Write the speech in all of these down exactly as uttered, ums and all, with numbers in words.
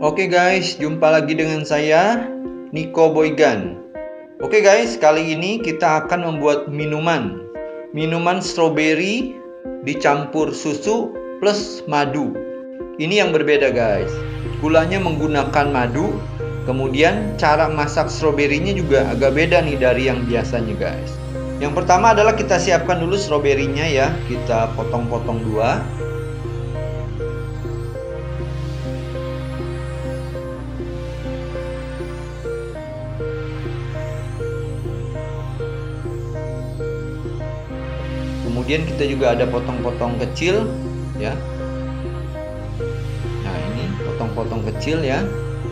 Oke guys, jumpa lagi dengan saya Nico Boygan. Oke guys, kali ini kita akan membuat minuman Minuman stroberi dicampur susu plus madu. Ini yang berbeda guys. Gulanya menggunakan madu. Kemudian cara masak stroberinya juga agak beda nih dari yang biasanya guys. Yang pertama adalah kita siapkan dulu stroberinya ya. Kita potong-potong dua. Kemudian kita juga ada potong-potong kecil ya. Nah, ini potong-potong kecil ya.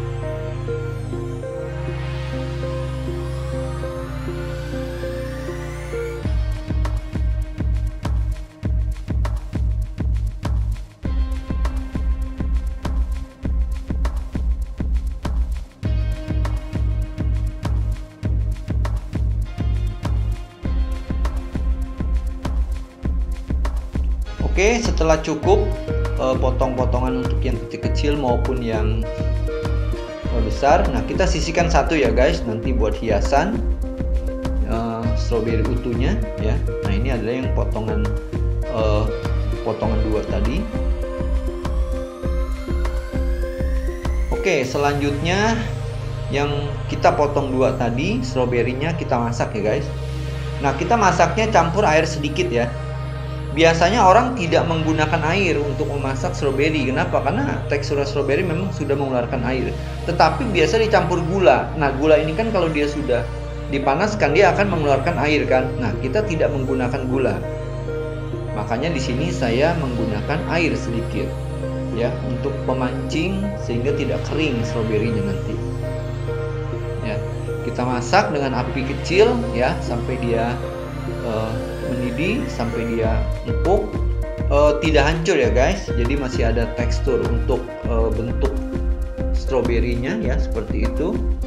Oke, setelah cukup eh, potong-potongan untuk yang kecil-kecil maupun yang eh, besar. Nah, kita sisihkan satu ya guys, nanti buat hiasan eh, stroberi utuhnya ya. Nah, ini adalah yang potongan eh, potongan dua tadi. Oke, selanjutnya yang kita potong dua tadi, stroberinya kita masak ya guys. Nah, kita masaknya campur air sedikit ya. Biasanya orang tidak menggunakan air untuk memasak stroberi. Kenapa? Karena tekstur stroberi memang sudah mengeluarkan air. Tetapi biasa dicampur gula. Nah, gula ini kan kalau dia sudah dipanaskan dia akan mengeluarkan air kan. Nah, kita tidak menggunakan gula. Makanya di sini saya menggunakan air sedikit ya untuk pemancing sehingga tidak kering stroberinya nanti. Ya, kita masak dengan api kecil ya sampai dia uh, mendidih, sampai dia empuk, uh, tidak hancur ya guys. Jadi masih ada tekstur untuk uh, bentuk stroberinya ya, seperti itu.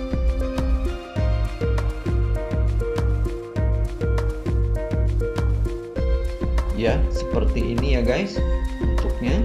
Ya, seperti ini ya guys bentuknya.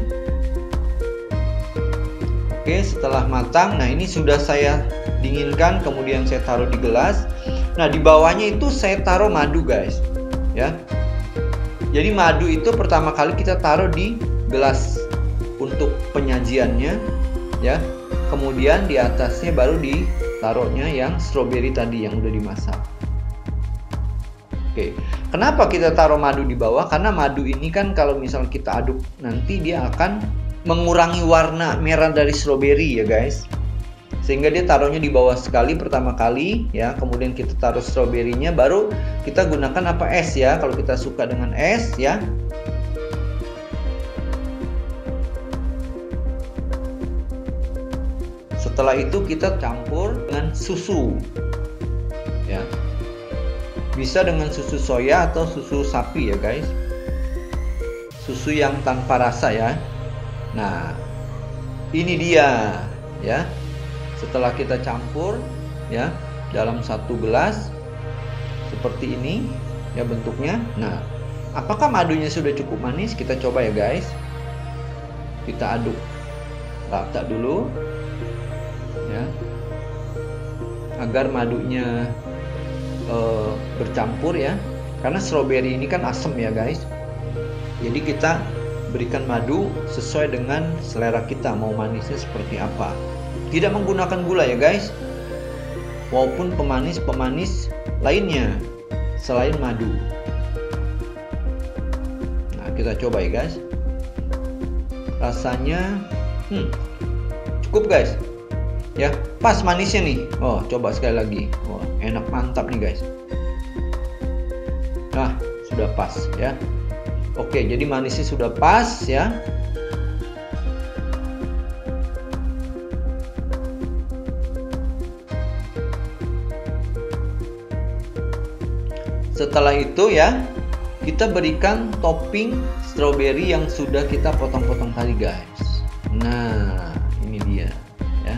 Oke, setelah matang, nah ini sudah saya dinginkan, kemudian saya taruh di gelas. Nah, di bawahnya itu saya taruh madu guys ya. Jadi madu itu pertama kali kita taruh di gelas untuk penyajiannya ya. Kemudian di atasnya baru ditaruhnya yang stroberi tadi yang udah dimasak. Oke, kenapa kita taruh madu di bawah? Karena madu ini kan kalau misal kita aduk nanti dia akan mengurangi warna merah dari stroberi ya guys. Sehingga dia taruhnya di bawah sekali pertama kali ya. Kemudian kita taruh stroberinya, baru kita gunakan apa, es ya, kalau kita suka dengan es ya. Setelah itu kita campur dengan susu ya. Bisa dengan susu soya atau susu sapi ya guys. Susu yang tanpa rasa ya. Nah, ini dia ya. Setelah kita campur ya dalam satu gelas seperti ini ya bentuknya. Nah, apakah madunya sudah cukup manis? Kita coba ya guys. Kita aduk rata dulu ya, agar madunya uh, bercampur ya. Karena stroberi ini kan asam ya guys. Jadi kita berikan madu sesuai dengan selera kita, mau manisnya seperti apa. Tidak menggunakan gula ya guys, maupun pemanis-pemanis lainnya selain madu. Nah, kita coba ya guys. Rasanya hmm, cukup guys ya, pas manisnya nih. Oh, coba sekali lagi. Oh, enak, mantap nih guys. Nah, sudah pas ya. Oke, jadi manisnya sudah pas ya. Setelah itu ya, kita berikan topping stroberi yang sudah kita potong-potong tadi guys. Nah, ini dia ya.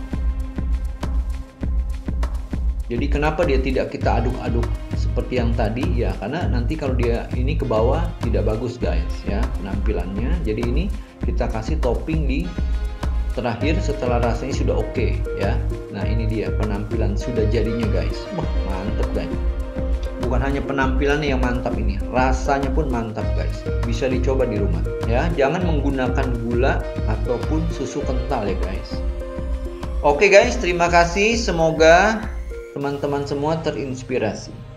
Jadi kenapa dia tidak kita aduk-aduk seperti yang tadi ya, karena nanti kalau dia ini ke bawah tidak bagus guys ya penampilannya. Jadi ini kita kasih topping di terakhir setelah rasanya sudah oke okay, ya. Nah ini dia penampilan sudah jadinya guys. Wah mantep guys. Bukan hanya penampilannya yang mantap ini, rasanya pun mantap guys. Bisa dicoba di rumah ya. Jangan menggunakan gula ataupun susu kental ya guys. Oke guys, terima kasih. Semoga teman-teman semua terinspirasi.